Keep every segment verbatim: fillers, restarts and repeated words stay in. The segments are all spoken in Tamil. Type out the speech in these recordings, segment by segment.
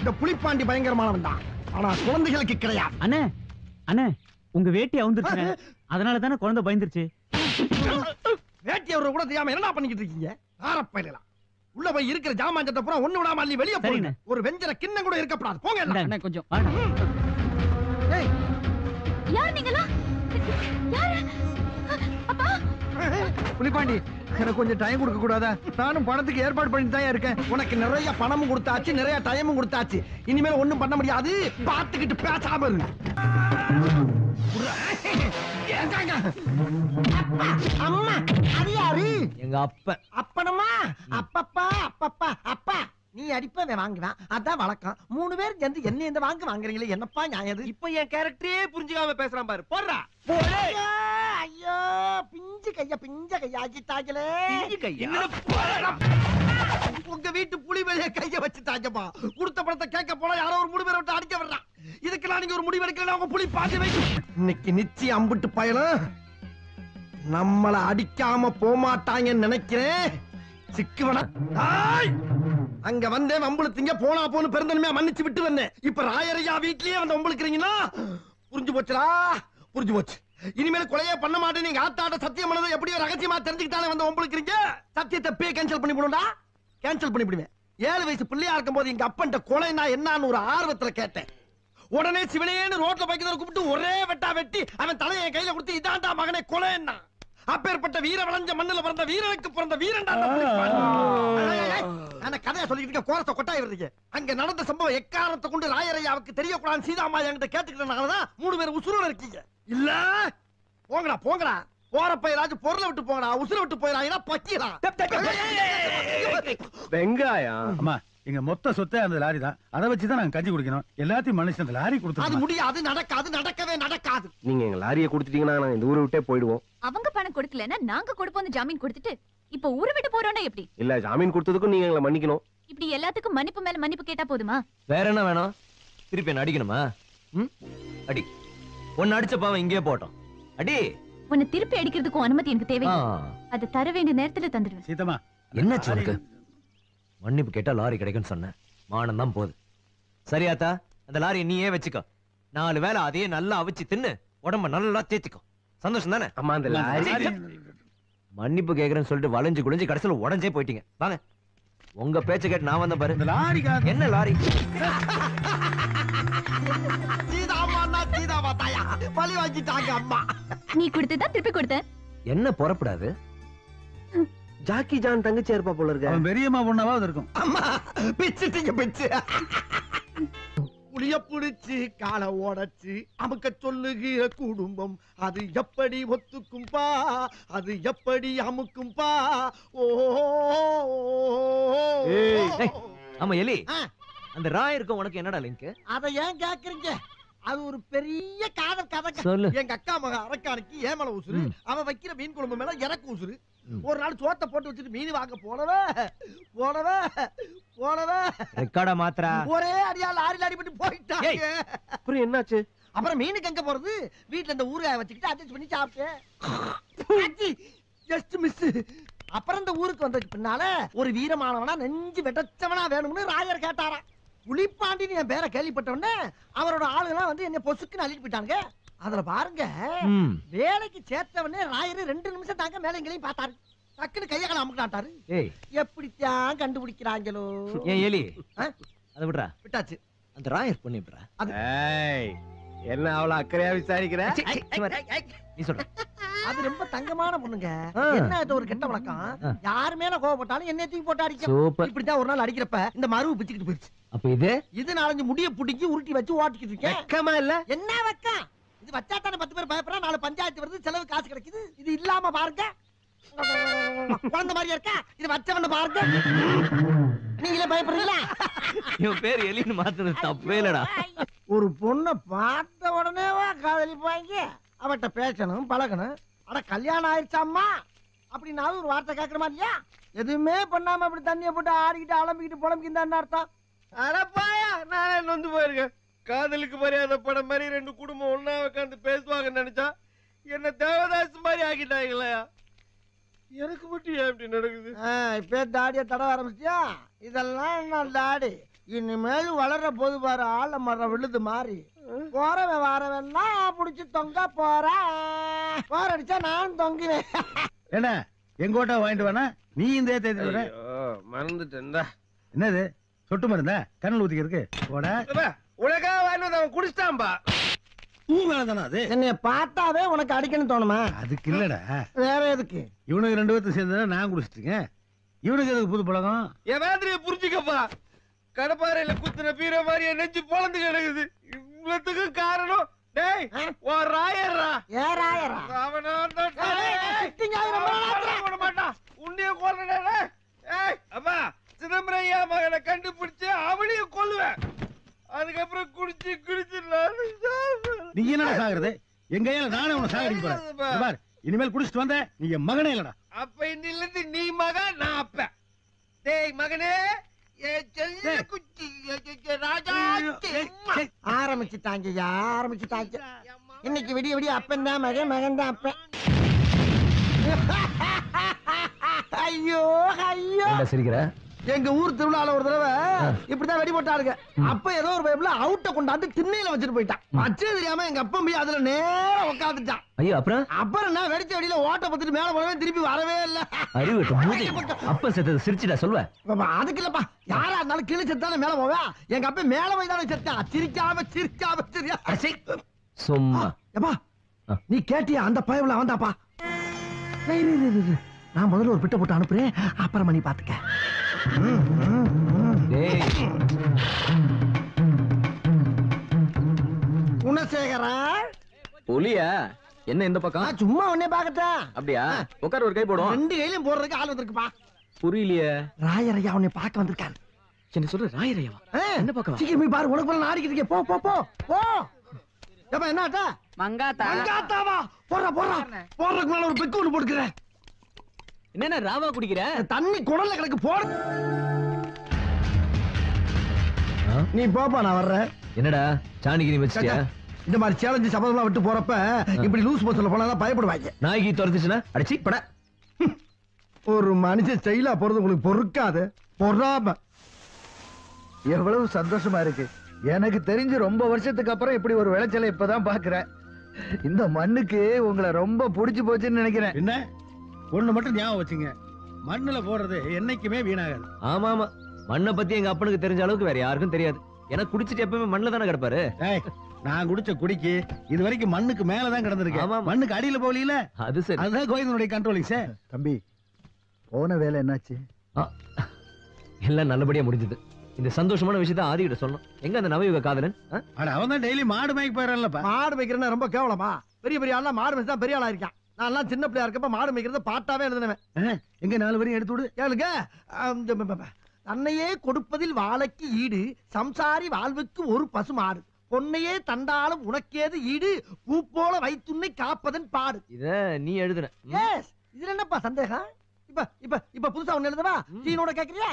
இந்த புலிப்பாண்டி பயங்கரமானவன் தான், ஆனா குழந்தைகளுக்கு கிடையாது. அண்ணே அண்ணே உங்க வேட்டி அவுந்துருச்சு, அதனால தானே குழந்தை பயந்துருச்சு. வேட்டி அவரை கூட தெரியாம என்ன பண்ணிக்கிட்டு இருக்கீங்க? ஆரப்பையிலாம் உள்ள போய் இருக்கிற ஜாமான் பூரா ஒண்ணு விடாம அள்ளி வெளியே போறீங்க. ஒரு வெஞ்சர கிண்ணம் கூட இருக்கப்படாது. போங்க எல்லாம். கொஞ்சம் யார் நீங்களா? யாரு? அப்பா புலிப்பாண்டி, எனக்கு கொஞ்சம் டைம் கொடுக்க கூடாதா? நானும் பணத்துக்கு ஏற்பாடு பண்ணிட்டு தான் இருக்கேன். உனக்கு நிறைய பணமும் கொடுத்தாச்சு, நிறைய டைமும் கொடுத்தாச்சு. இனிமேல் ஒண்ணும் பண்ண முடியாது. பார்த்துக்கிட்டு பேசாம இரு. அம்மா, அது யாரு? எங்க அப்ப. அப்பனம்மா? அப்பப்பா அப்பப்பா அப்பா நீ அடிப்ப வாங்குவேன், அதான் வழக்கம். மூணு பேர் சேர்ந்து என்ன இந்த வாங்க வாங்குறீங்களே, என்னப்பா நியாயம்? இப்ப என் கேரக்டரே புரிஞ்சுக்காம பேசுறான் பாரு. போடுறா. ஐயோ, பிஞ்சு கையா பிஞ்ச கையா ஆக்கிட்டாங்களே. உங்க வீட்டு புலி மேலே கைய வச்சுட்டாங்கப்பா. கொடுத்த பணத்தை கேட்க போல யாரோ ஒரு மூணு பேரை விட்டு அடிக்க வர்றான். இதுக்கெல்லாம் நீங்க ஒரு முடிவு எடுக்கல. உங்க புலி பாதி வைக்கும். இன்னைக்கு நிச்சயம் அம்பிட்டு பயலும் நம்மள அடிக்காம போமாட்டாங்கன்னு நினைக்கிறேன். சிக்குவனா அங்க வந்தே வம்புழுத்தீங்க, போனா போன்னு பெருந்தன்மையா மன்னிச்சு விட்டு வந்தேன். இப்ப ராயரையா வீட்லயே வந்து வம்புழுக்கிறீங்கன்னா புரிஞ்சு போச்சுடா, புரிஞ்சு போச்சு. இனிமேல் கொலையே பண்ண மாட்டேன். நீங்க ஆத்தாட்ட சத்தியம் பண்ணதை எப்படியோ ரகசியமா தெரிஞ்சுக்கிட்டாலே வந்து வம்புழுக்கிறீங்க. சத்தியத்தை பே கேன்சல் பண்ணி போடுடா. கேன்சல் பண்ணி விடுவேன். ஏழு வயசு பிள்ளையா இருக்கும் போது எங்க அப்பன்ட்ட கொலைனா என்னன்னு ஒரு ஆர்வத்துல கேட்டேன். உடனே சிவனேன்னு ரோட்ல பைக்கிறத கூப்பிட்டு ஒரே வெட்டா வெட்டி அவன் தலையை கையில கொடுத்து இதாண்டா மகனே கொலைன்னா. அப்பேற்பட்ட வீர விளைஞ்ச மண்ணுல பிறந்த வீரனுக்கு பிறந்த வீரன்டா. கதையா சொல்லிட்டு கோரத்தை கொட்டாய் வருது. அங்க நடந்த சம்பவம் எக்காரணத்தை கொண்டு ராயரையாவுக்கு தெரியக்கூடாது சீதாமா என்கிட்ட கேட்டுக்கிட்டனாலதான் மூணு பேர் உசுரோட இருக்கீங்க. இல்ல போங்கடா போங்கடா. போறப்ப ஏதாச்சும் பொருளை விட்டு போங்கடா. உசுர விட்டு போயிடா பக்கிடா. வெங்காயம் அம்மா, எங்க மொத்த சொத்தே அந்த லாரி தான். அதை வச்சுதான் நாங்க கஞ்சி குடிக்கணும். எல்லாத்தையும் மனுஷன் அந்த லாரி கொடுத்து. அது முடியாது, நடக்காது, நடக்கவே நடக்காது. நீங்க எங்க லாரியை கொடுத்துட்டீங்கன்னா நாங்க இந்த ஊரை விட்டே போயிடுவோம். அவங்க பணம் கொடுக்கலன்னா நாங்க கொடுப்போம் ஜாமீன் கொடுத்துட்டு இப்ப ஊரை விட்டு போறோம்னா எப்படி? இல்ல, ஜாமீன் கொடுத்ததுக்கும் நீங்க எங்களை மன்னிக்கணும். இப்படி எல்லாத்துக்கும் மன்னிப்பு மேல மன்னிப்பு கேட்டா போதுமா? வேற என்ன வேணும்? திருப்பி என்ன அடிக்கணுமா? அடி. ஒன்னு அடிச்ச பாவம் இங்கே போட்டோம். அடி. உன்னை திருப்பி அடிக்கிறதுக்கும் அனுமதி எனக்கு தேவை. அதை தர வேண்டிய நேரத்துல தந்துடுவேன். சீதமா, என்ன சொல்லுங்க? மன்னிப்பு கேட்டா லாரி கிடைக்கும்னு சொன்னேன். மானம் தான் போகுது. சரியாத்தா, அந்த லாரியை நீயே வச்சுக்கோ. நாலு வேளை அதையே நல்லா அவிச்சு தின்னு உடம்ப நல்லா தேய்ச்சிக்கோ. சந்தோஷம் தானே? அம்மா, அந்த லாரி மன்னிப்பு கேக்குறேன்னு சொல்லிட்டு வளைஞ்சு குளிஞ்சு கடைசியில உடஞ்சே போயிட்டீங்க. வாங்க, உங்க பேச்ச கேட்டு நான் வந்த பாரு. லாரி என்ன லாரி? பழி வாங்கிட்டாங்க அம்மா. நீ கொடுத்துதான் திருப்பி கொடுத்தேன். என்ன புறப்படாது? ஜாக்கி ஜான் தங்கச்சி இருப்பா போல இருக்க. அவன் பெரியம்மா பொண்ணாவது இருக்கும். அம்மா பிச்சுட்டீங்க பிச்சு. புளிய புடிச்சு காலை ஓடச்சு அமுக்க சொல்லுகிற குடும்பம் அது எப்படி ஒத்துக்கும்பா, அது எப்படி அமுக்கும்பா. ஓ ஆமா எலி, அந்த ராயருக்கும் உனக்கு என்னடா லிங்க்? அத ஏன் கேக்குறீங்க? அது ஒரு பெரிய காதல் கதை. சொல்லு. எங்க அக்கா மக அரக்கானுக்கு ஏமல உசுரு, அவன் வைக்கிற மீன் குழம்பு மேல எனக்கு உசுரு. ஒரு நாள் சோத்தை போட்டு வச்சுட்டு மீன் வாங்க போனவே போனவே போனவே ரெக்கார்டா மாத்திரா ஒரே அடியா லாரில அடிபட்டு போயிட்டாங்க. அப்புறம் என்னாச்சு? அப்புறம் மீனுக்கு எங்க போறது? வீட்டுல இந்த ஊறுகாய வச்சுக்கிட்டு அட்ஜஸ்ட் பண்ணி சாப்பிட்டேன். Just miss. அப்புறம் இந்த ஊருக்கு வந்ததுக்கு பின்னால ஒரு வீரமானவனா நெஞ்சு வெட்டச்சவனா வேணும்னு ராயர் கேட்டாராம். புலிப்பாண்டின்னு என் பேரை கேள்விப்பட்டவொடனே அவரோட ஆளுங்கெல்லாம் வந்து என்ன பொசுக்குன்னு அள்ளிட்டு போயிட்டாங்க. அதுல பாருங்க, வேலைக்கு சேர்த்தவனே ராயரு ரெண்டு நிமிஷம் தாங்க மேலைங்களையும் பார்த்தாரு. டக்குன்னு கையகால அமுக்கிட்டாரு. எப்படித்தான் கண்டுபிடிக்கிறாங்களோ. ஏன் எலி அதை விடுறா. விட்டாச்சு. அந்த ராயர் பொண்ணு விடுறா. என்ன அவ்வளவு அக்கறையா விசாரிக்கிற? நீ சொல்ற. அது ரொம்ப தங்கமான பொண்ணுங்க. என்ன இது ஒரு கெட்ட வழக்கம்? யாரு மேல கோவப்பட்டாலும் என்ன தூக்கி போட்டு அடிக்கும். இப்படித்தான் ஒரு நாள் அடிக்கிறப்ப இந்த மருவு பிச்சுக்கிட்டு போயிருச்சு. அப்ப இது இது நாலஞ்சு முடிய புடிக்கி உருட்டி வச்சு ஓட்டிக்கிட்டு இருக்கேன். வெக்கமா இல்ல? என்ன வெக்கம்? இது வச்சாத்தானே பத்து பேர் பயப்படுறா, நாலு பஞ்சாயத்து வருது, செலவு காசு கிடைக்குது. இது இல்லாம பாருங்க, குழந்தை மாதிரியா இருக்கா? இது வச்சவன பாருங்க. நீங்களே பயப்படுறீங்களா? இவன் பேர் எலின்னு மாத்துறது தப்பே இல்லடா. ஒரு பொண்ணை பார்த்த உடனேவா காதலிப்பாங்க? அவட்ட பேசணும், பழகணும். அட கல்யாணம் ஆயிடுச்சாம்மா அப்படின்னாலும் ஒரு வார்த்தை கேட்கணுமா இல்லையா? எதுவுமே பண்ணாம அப்படி தண்ணியை போட்டு ஆடிக்கிட்டு அலம்பிக்கிட்டு புலம்பிக்கிட்டு அர்த்தம். அடப்பாயா, நானே நொந்து போயிருக்கேன். காதலுக்கு மரியாதை படம் மாதிரி ரெண்டு குடும்பம் ஒன்னா உட்காந்து பேசுவாங்கன்னு நினைச்சா என்ன தேவதாஸ் மாதிரி ஆக்கிட்டாங்களா? எனக்கு மட்டும் ஏன் இப்படி நடக்குது? இப்ப தாடிய தட ஆரம்பிச்சியா? இதெல்லாம் என்ன தாடி? இனிமேல் வளர போது பாரு ஆள மரம் விழுது மாறி போறவன் வாரவன்னா புடிச்சு தொங்க போறேன் போற அடிச்சா நான் தொங்குவேன். என்ன எங்கோட்டா வாங்கிட்டு வேணா நீ இந்த தேதி வர மறந்துட்டேன்டா. என்னது சொட்டு மருந்தா கண்ணில் ஊத்திக்கிறதுக்கு போட உனக்காக வாங்கிட்டு அவன் குடிச்சிட்டான்பா. பூ மேலதானா அது? என்னைய பார்த்தாவே உனக்கு அடிக்கணும் தோணுமா? அதுக்கு இல்லடா, வேற எதுக்கு? இவனுக்கு ரெண்டு பேர்த்து சேர்ந்தா நான் குடிச்சிட்டேன். இவனுக்கு எதுக்கு புது பழகம்? என் வேதனைய புரிஞ்சுக்கப்பா. கடப்பாறையில குத்துன பீர மாதிரி என் நெஞ்சு பொழந்து கிடக்குது. இவ்வளவுக்கு காரணம் டேய் உன் ராயர்ரா. ஏ ராயரா? அவன மாட்டான் உன்னைய கொல்றடா. ஏய் அம்மா சிதம்பரம் ஐயா மகனை கண்டுபிடிச்சு அவனையும் கொல்லுவேன். அதுக்கப்புறம் குடிச்சு குடிச்சு நீ என்னடா சாகுறது? எங்க கையில நானே உன்னை சாகடிக்க போறேன். பார் இனிமேல் குடிச்சிட்டு வந்த நீ என் மகனே இல்லடா. அப்ப இன்னில இருந்து நீ மகன் நான் அப்ப. டேய் மகனே ஆரம்பிச்சுட்டாங்க ஆரம்பிச்சுட்டாங்க. இன்னைக்கு விடிய விடிய அப்பன் தான் மகன், மகன் தான் அப்பன். ஐயோ ஐயோ சிரிக்கிற? எங்க ஊர் திருவிழால ஒரு தடவை இப்படிதான் வெடி போட்டாளுங்க. அப்ப ஏதோ ஒரு பைப்ல அவுட்ட கொண்டாந்து திண்ணையில வச்சுட்டு போயிட்டான். வச்சது தெரியாம எங்க அப்பா போய் அதுல நேரம் உட்காந்துட்டான். ஐயோ அப்புறம் அப்புறம் என்ன வெடிச்ச வெடியில ஓட்ட பத்திட்டு மேல போனவே திருப்பி வரவே இல்ல. அறிவு அப்ப செத்தது சிரிச்சுடா சொல்லுவேன். அதுக்கு இல்லப்பா, யாரா இருந்தாலும் கீழே செத்தானே மேல போவா. எங்க அப்பா மேல போய் தானே செத்தா. சிரிக்காம சிரிக்காம சரியா சும்மா. எப்பா நீ கேட்டியா அந்த பயவுல வந்தாப்பா. நான் முதல்ல ஒரு பிட்ட போட்டு அனுப்புறேன், அப்புறமா நீ பாத்துக்க. குணசேகரா புலியா என்ன இந்த பக்கம்? சும்மா உன்னே பாக்கட்டா. அப்படியா? உட்கார ஒரு கை போடும். ரெண்டு கையிலும் போடுறதுக்கு ஆள் வந்திருக்குப்பா. புரியலையே. ராயரையா உன்னை பார்க்க வந்திருக்காரு. என்ன சொல்ற? ராயரையாவா? என்ன பக்கம்? சீக்கிரம் போய் பாரு, உனக்கு போல நாடிக்கிட்டு இருக்கே. போ போ போ போ. ஏப்பா என்னாட்டா? மங்காத்தா. மங்காத்தாவா? போறா போறா. போறதுக்கு மேல ஒரு பெக்கு ஒண்ணு போட்டுக்கிறேன். என்னன்னா ராவா குடிக்கிற? தண்ணி குடல்ல கிடக்கு போற. நீ போப்பா, நான் வர்றேன். என்னடா சாணிக்கு நீ வச்சிட்டியா? இந்த மாதிரி சேலஞ்சு சபதம்லாம் விட்டு போறப்ப இப்படி லூஸ் மோஷன்ல போனா பயப்படுவாங்க. நாய்க்கு துரத்துச்சுன்னா அடிச்சு பட. ஒரு மனுஷன் ஸ்டைலா போறது உங்களுக்கு பொறுக்காது. பொறாம எவ்வளவு சந்தோஷமா இருக்கு. எனக்கு தெரிஞ்சு ரொம்ப வருஷத்துக்கு அப்புறம் இப்படி ஒரு விளைச்சலை இப்பதான் பாக்குறேன். இந்த மண்ணுக்கு உங்களை ரொம்ப புடிச்சு போச்சுன்னு நினைக்கிறேன். என்ன ஒண்ணு மட்டும் ஞாபகம் வச்சுங்க, மண்ணுல போடுறது என்னைக்குமே வீணாகாது. ஆமா ஆமா, மண்ணை பத்தி எங்க அப்பனுக்கு தெரிஞ்ச அளவுக்கு வேற யாருக்கும் தெரியாது. எனக்கு குடிச்சிட்டு எப்பவுமே மண்ணுல தானே கிடப்பாரு. நான் குடிச்ச குடிக்கு இது வரைக்கும் மண்ணுக்கு மேலதான் கிடந்திருக்கேன். மண்ணுக்கு அடியில போகல. அது சரி. அதுதான் கோயிலுடைய கண்ட்ரோலிங் சார். தம்பி போன வேலை என்னாச்சு? எல்லாம் நல்லபடியா முடிஞ்சது. இந்த சந்தோஷமான விஷயத்தை ஆதி கிட்ட சொல்லணும். எங்க அந்த நவயுக காதலன்? அவன் தான் டெய்லி மாடு மேய்க்க போயிடறல்லப்பா. மாடு மேய்க்கிறேன்னா ரொம்ப கேவலமா? பெரிய பெரிய ஆளா மாடு மேய்ச்சா பெரிய ஆளா இருக்கான். நான் எல்லாம் சின்ன பிள்ளையா இருக்கப்ப மாடு மேய்க்கிறத பாட்டாவே எழுதுனவன். எங்க நாலு வரையும் எடுத்து விடு. கேளுங்க. தன்னையே கொடுப்பதில் வாழைக்கு ஈடு, சம்சாரி வாழ்வுக்கு ஒரு பசு மாடு. பொன்னையே தண்டாலும் உனக்கேது ஈடு, பூ போல வைத்துன்னை காப்பதன் பாடு. இத நீ எழுதுன. எஸ், இதுல என்னப்பா சந்தேகம்? இப்ப இப்ப இப்ப புதுசா ஒண்ணு எழுதவா? சீனோட கேக்குறியா?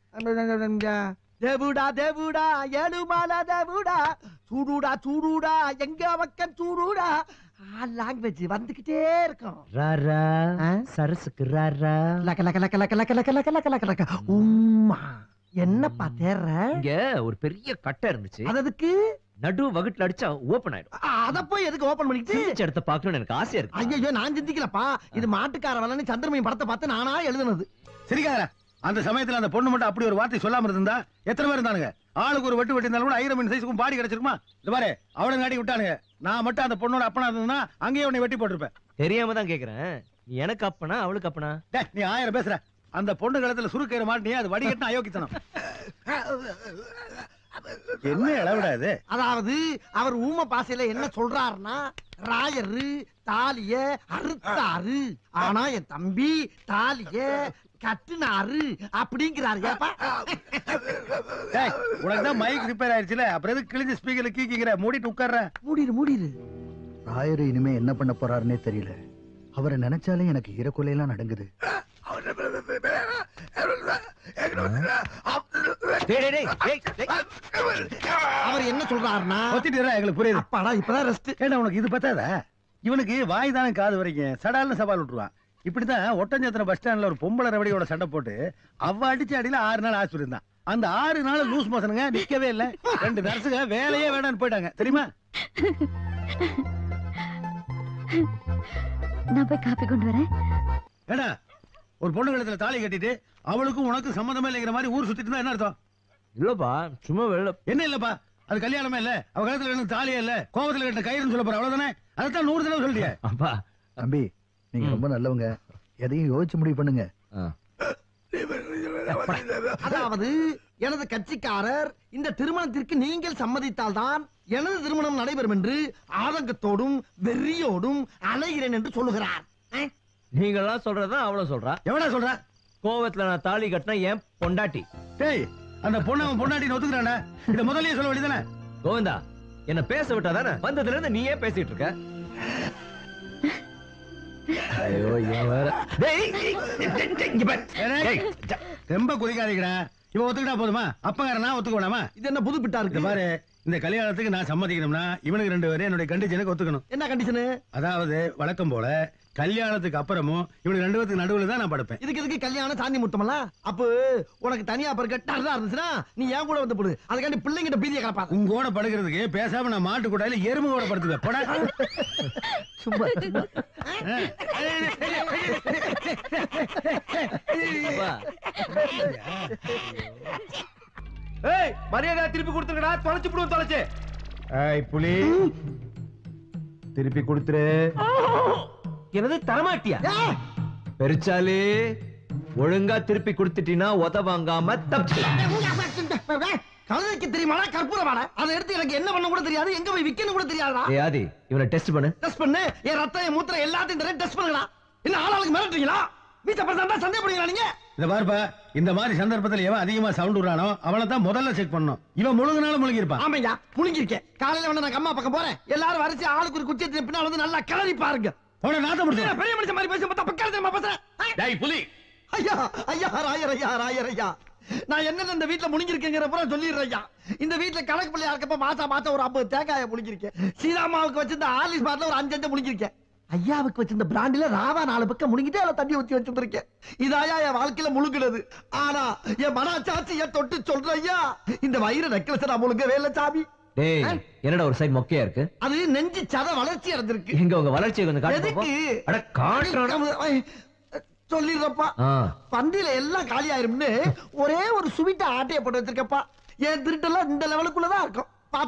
தேவுடா தேவுடா ஏழுமாலா தேவுடா, சூடுடா சூடுடா எங்க பக்கம் சூடுடா. லாங்குவேஜ் வந்துகிட்டே இருக்கும். ராரா சரசுக்கு ராரா லக்க லக்க லக்க லக்க லக்க லக்க லக்க லக்க லக்க லக்க. உம்மா என்னப்பா தேர்ற? இங்க ஒரு பெரிய கட்டை இருந்துச்சு. அதுக்கு நடு வகுட்டுல அடிச்சா ஓபன் ஆயிடும். அத போய் எதுக்கு ஓபன் பண்ணிட்டு சிந்திச்ச இடத்தை பார்க்கணும்னு எனக்கு ஆசையா இருக்கு. ஐயோ நான் சிந்திக்கலப்பா. இது மாட்டுக்கார வளன்னு சந்திரமணி படத்தை பார்த்து நானா எழுதுனது. சரிக்கார அந்த சமயத்துல அந்த பொண்ணு மட்டும் அப்படி ஒரு வார்த்தை சொல்லாம இருந்தா எத்தனை பேர் இருந்தானுங்க? ஆளுக்கு ஒரு வெட்டு வெட்டி இருந்தாலும் கூட ஐரம் மீன் சைஸ்க்கும் பாடி கிடைச்சிருக்குமா? இந்த பாரு அவளை நாடி விட்டானுங்க. நான் மட்டும் அந்த பொண்ணோட அப்பனா இருந்ததுன்னா அங்கேயே உன்னை வெட்டி போட்டிருப்பேன். தெரியாம தான் கேக்குறேன். நீ எனக்கு அப்பனா அவளுக்கு அப்பனா? நீ ஆயிரம் பேசுற. அந்த பொண்ணு காலத்துல சுருக்கயிற மாட்டினியா? அது வடிகட்டின அயோக்கித்தனம். என்ன இளவிடாது? அதாவது அவர் ஊம பாசையில என்ன சொல்றாருன்னா, ராயரு தாலிய அறுத்தாரு, ஆனா என் தம்பி தாலிய கட்டுனாரு அப்படிங்கிறாரு. உனக்குதான் மைக் ரிப்பேர் ஆயிடுச்சுல, அப்புறம் எதுக்கு கிழிஞ்ச ஸ்பீக்கர்ல கீக்கிற? மூடிட்டு உட்கார்ற. மூடிடு மூடிடு. ராயரு இனிமே என்ன பண்ண போறாருன்னே தெரியல. அவரை நினைச்சாலே எனக்கு ஈரக்கொலையெல்லாம் நடங்குது. அவர் என்ன சொல்றாருன்னா, எங்களுக்கு புரியுது. அப்பாடா இப்பதான் ரெஸ்ட். ஏன்னா உனக்கு இது பத்தாதா? இவனுக்கு வாய் தானே காது வரைக்கும் சடால்னு சவால் விட்டுருவான். இப்படித்தான் ஒட்டஞ்சத்திர பஸ் ஸ்டாண்ட்ல ஒரு பொம்பளை ரவடியோட சண்டை போட்டு அவ அடிச்சு அடியில ஆறு நாள் ஆஸ்பத்திரி இருந்தான். அந்த ஆறு நாள் லூஸ் மோசனுங்க நிக்கவே இல்ல. ரெண்டு நர்ஸுங்க வேலையே வேணான்னு போயிட்டாங்க தெரியுமா? நான் போய் காப்பி கொண்டு வரேன். ஏடா ஒரு பொண்ணு கழுத்துல தாலி கட்டிட்டு அவளுக்கும் உனக்கு சம்மந்தமே இல்லைங்கிற மாதிரி ஊர் சுத்திட்டு இருந்தா என்ன அர்த்தம்? இல்லப்பா சும்மா வெளில. என்ன இல்லப்பா, அது கல்யாணமே இல்ல, அவ கழுத்துல எனக்கு தாலியே இல்ல, கோவத்துல கட்டின கயிறுன்னு சொல்ல போற அவ்வளவுதானே? அதைத்தான் நூறு தடவை சொல்லிட்டியே. அப்பா தம்பி நீங்க ரொம்ப நல்லவங்க, எதையும் யோசிச்சு முடிவு பண்ணுங்க. அதாவது எனது கட்சிக்காரர் இந்த திருமணத்திற்கு நீங்கள் சம்மதித்தால்தான் எனது திருமணம் நடைபெறும் என்று ஆதங்கத்தோடும் வெறியோடும் அலைகிறேன் என்று சொல்லுகிறார். நீங்களாம் சொல்றதான் அவ்வளவு சொல்றா. எவனா சொல்ற? கோவத்துல நான் தாலி கட்டினா ஏன் பொண்டாட்டி. டேய் அந்த பொண்ணு அவன் பொண்டாட்டின்னு ஒத்துக்கிறானே, இத முதல்லயே சொல்ல வேண்டியதானே? கோவிந்தா என்ன பேச விட்டாதானே? வந்ததுல இருந்து நீயே பேசிட்டு இருக்க. ஐயோ இவன் வேற. டேய் இங்க பாரு. டேய், ரொம்ப குறிக்காதீங்கடா. இவன் ஒத்துக்கிட்டா போதுமா? அப்பங்காரனா ஒத்துக்க வேணாமா? இது என்ன புது பிட்டா இந்த இருக்கு? பாரு, இந்த கல்யாணத்துக்கு நான் சம்மதிக்கணும்னா இவனுக்கு ரெண்டு பேரும் என்னுடைய கண்டிஷனுக்கு ஒத்துக்கணும். என்ன கண்டிஷனு? அதாவது வழக்கம் போல கல்யாணத்துக்கு அப்புறமும் இவனுக்கு ரெண்டு பேருக்கு நடுவுல தான் நான் படுப்பேன். இதுக்கு எதுக்கு கல்யாணம் சாந்தி முத்தமல்ல? அப்போ உனக்கு தனியா பிறகு டர்ரா இருந்துச்சுன்னா நீ ஏன் கூட வந்து போடு. அதுக்காண்டி பிள்ளைங்கிட்ட பீதியை கலப்பாத. உங்க கூட படுக்கிறதுக்கு பேசாம நான் மாட்டு கூட்டாயில எறும்பு கூட படுத்துவேன். போடா. சும்மா சும்மா. ஏய் மரியாதை திருப்பி கொடுத்துருக்கடா, தொலைச்சு விடுவோம் தொலைச்சு. ஏய் புலி திருப்பி கொடுத்துரு. என்னது தரமாட்டியா? ஏய், பெருச்சாலி ஒழுங்கா திருப்பி கொடுத்துட்டீனா உதவாங்காம தப்பிக்கலாம். கழுதைக்கு தெரியுமாடா கற்பூரமாடா? அதை எடுத்து எனக்கு என்ன பண்ண கூட தெரியாது, எங்க போய் விக்கணும் கூட தெரியாதா? ஏய் ஆதி இவனை டெஸ்ட் பண்ணு. டெஸ்ட் பண்ணு. என் ரத்தம் என் மூத்திரம் எல்லாத்தையும் தரேன், டெஸ்ட் பண்ணுங்கடா. என்ன ஆளாளுக்கு மிரட்டுறீங்களா? வீச்ச பர்சன்டா சந்தேகப்படுறீங்களா நீங்க? இத பாருப்பா, இந்த மாதிரி சந்தர்ப்பத்தில் எவன் அதிகமா சவுண்ட் விடுறானோ அவனை தான் முதல்ல செக் பண்ணணும். இவன் முழுங்கினாலும் முழுங்கி இருப்பான். ஆமையா முழுங்கிருக்கேன். காலையில வேணா நான் அம்மா பக்கம் போறேன். எல்லாரும் வரிசை ஆளுக்கு ஒரு குச்சி எடுத்து பின்னால வந்து நல்லா கிளறி பாருங்க. அவனை நாத்த முடிச்சு. என்ன பெரிய மனுஷன் மாதிரி பேச பார்த்தா பக்கம் தெரியுமா பேசுறேன்? டேய் புலி, ஐயா ஐயா ராயர் ஐயா ராயர் ஐயா, நான் என்னென்ன இந்த வீட்டுல முழுங்கிருக்கேங்கிற பூரா சொல்லிடுறேன் ஐயா. இந்த வீட்டுல கணக்கு பிள்ளையா இருக்கப்ப மாசா மாசம் ஒரு ஐம்பது தேங்காயை முழுங்கிருக்கேன். சீதாமாவுக்கு வச்சிருந்த ஆலிஸ் பாட்டில ஒரு அஞ்சு அஞ்சு முழுங்கிருக்கேன். ஐயாவுக்கு வச்சிருந்த பிராண்டில ராவா நாலு பக்கம் முழுங்கிட்டு அதுல தண்ணி ஊத்தி வச்சிருக்கேன். இதாயா என் வாழ்க்கையில முழுங்குனது. ஆனா என் மனசாட்சி என் தொட்டு சொல்ற ஐயா, இந்த வயிறு நெக்லஸ் நான் முழுங்கவே இல்ல சாமி. டேய் என்னடா ஒரு சைடு மொக்கையா இருக்கு? அது நெஞ்சு சத வளர்ச்சி அடைஞ்சிருக்கு. எங்க உங்க வளர்ச்சியை கொஞ்சம் காட்டு எதுக்கு? பாப்போம். அட காட்டுறா. சொல்லிடுறப்பா, ஆ பந்தியில எல்லாம் காலி ஆயிரும்னு ஒரே ஒரு சுவிட்ட ஆட்டைய போட்டு வச்சிருக்கப்பா. என் திருட்டெல்லாம் இந்த லெவலுக்குள்ளதான் இருக்கும்.